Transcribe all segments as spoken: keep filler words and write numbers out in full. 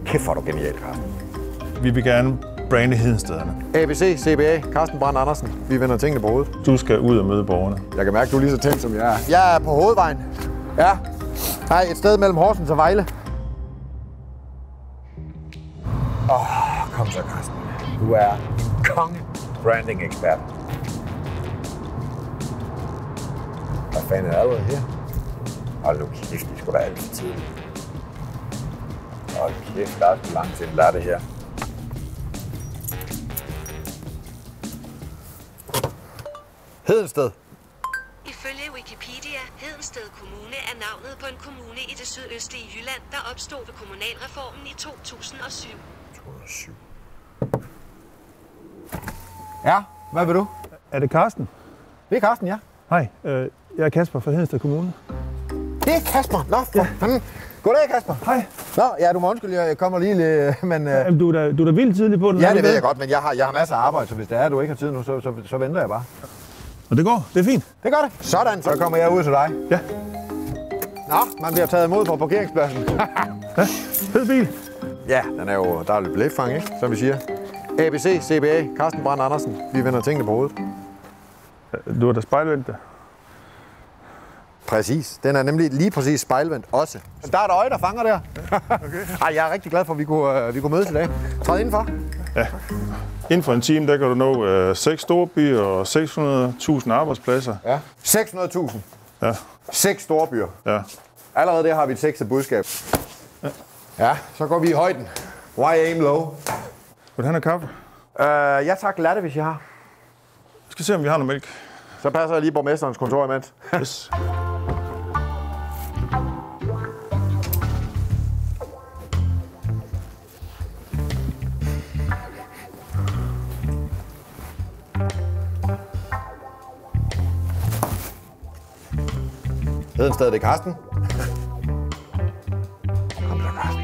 Kæft, hvor er du genial, Carsten. Vi vil gerne brande Hedenstederne. A B C, C B A, Carsten Brandt Andersen. Vi vender tingene på hovedet. Du skal ud og møde borgerne. Jeg kan mærke, du er lige så tændt, som jeg er. Jeg er på Hovedvejen. Ja. Hej, et sted mellem Horsens og Vejle. Åh, oh, kom så, Carsten. Du er konge branding-ekspert. Hvad fanden er der allerede her? Hold nu kæft, det skulle da alt for tidligt. Hold kæft, der er sgu langt til at lære det her. Hedensted. Ifølge Wikipedia, Hedensted Kommune er navnet på en kommune i det sydøstlige Jylland, der opstod ved kommunalreformen i to tusind og syv. to tusind og syv. Ja, hvad vil du? Er det Carsten? Det er Carsten, ja. Hej, øh, jeg er Kasper fra Hedensted Kommune. Det er Kasper. Nå, for fanden. Goddag, Kasper. Hej. Nå, ja, du må undskylde, jeg kommer lige lidt, men... Øh... Jamen, du er da, du er da vildt tidlig på den. Ja, det ved jeg godt, men jeg har, jeg har masser af arbejde, så hvis det er, at du ikke har tid nu, så, så, så venter jeg bare. Og det går, det er fint. Det gør det. Sådan, så kommer jeg ud til dig. Ja. Nå, man bliver taget imod på parkeringspladsen. Ja, fed bil. Ja, den er jo, der er lidt blækfang, ikke? Som vi siger. A B C, C B A, Carsten Brandt Andersen. Vi vender tingene på hovedet. Du har da spejlvendt det. Præcis. Den er nemlig lige præcis spejlvendt også. Der er et øje, der fanger der. Okay. Ej, jeg er rigtig glad for, at vi kunne, uh, vi kunne mødes i dag. Træd indenfor. Ja. Inden for en time, der kan du nå øh, seks store byer og seks hundrede tusind arbejdspladser. Ja. seks hundrede tusind. Ja. Seks store byer. Ja. Allerede der har vi et sexet budskab. Ja. Ja, så går vi i højden. Why aim low? Vil du have noget kaffe? Uh, ja tak, latte, hvis jeg har. Vi skal se, om vi har noget mælk. Så passer jeg lige borgmesterens kontor imens. Yes. Hedensted, det er Carsten. Kom så, Carsten.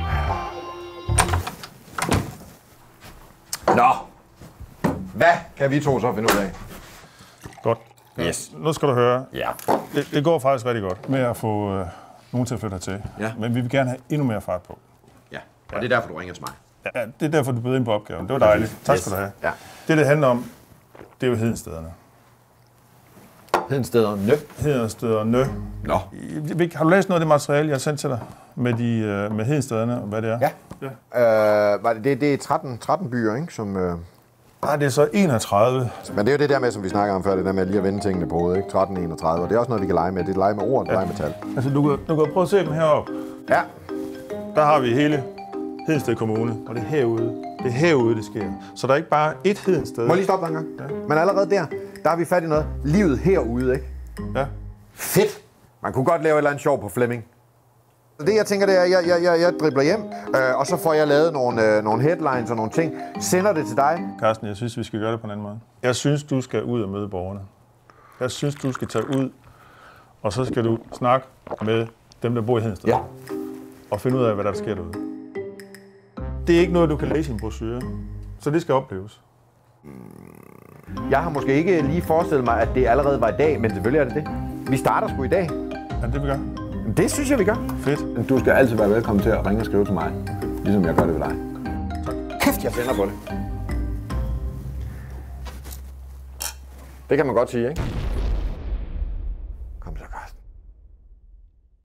Nå. Hvad kan vi to så finde ud af? Godt. Yes. Nu skal du høre. Ja. Det, det går faktisk rigtig godt med at få øh, nogen til at flytte hertil. Ja. Men vi vil gerne have endnu mere fart på. Ja, og det er derfor, du ringer til mig. Ja, det er derfor, du bød ind på opgaven. Det var dejligt. Tak skal du have. Ja. Det, det handler om, det er jo Hedenstederne. Hedenstederne. Hedenstederne. Nå. Har du læst noget af det materiale, jeg har sendt til dig med, de, øh, med Hedenstederne og hvad det er? Ja. ja. Øh, var det, det, det er tretten, tretten byer, ikke? Som, øh... Nej, det er så enogtredive. Men det er jo det der med, som vi snakker om før, det der med lige at vende tingene på hovedet, ikke? tretten, enogtredive. Og det er også noget, vi kan lege med. Det er lege med ord, og ja. lege med tal. Altså, du kan, du kan prøve at se dem heroppe. Ja. Der har vi hele Hedensted Kommune, og det er herude. Det er herude, det sker. Så der er ikke bare ét Hedensted. Må jeg lige stoppe dig en gang? Ja. Men allerede der, der har vi fat i noget. Livet herude, ikke? Ja. Fedt! Man kunne godt lave et eller andet sjov på Flemming. Det jeg tænker, det er, at jeg, jeg, jeg, jeg dribler hjem, øh, og så får jeg lavet nogle, øh, nogle headlines og nogle ting. Sender det til dig. Carsten, jeg synes, vi skal gøre det på en anden måde. Jeg synes, du skal ud og møde borgerne. Jeg synes, du skal tage ud, og så skal du snakke med dem, der bor i Hedensted. Ja. Og finde ud af, hvad der sker derude. Det er ikke noget, du kan læse i en brochure, så det skal opleves. Jeg har måske ikke lige forestillet mig, at det allerede var i dag, men selvfølgelig er det det. Vi starter sgu i dag. Er det, vi gør? Det synes jeg, vi gør. Fedt. Du skal altid være velkommen til at ringe og skrive til mig, ligesom jeg gør det ved dig. Tak. Kæft, jeg finder på det. Det kan man godt sige, ikke?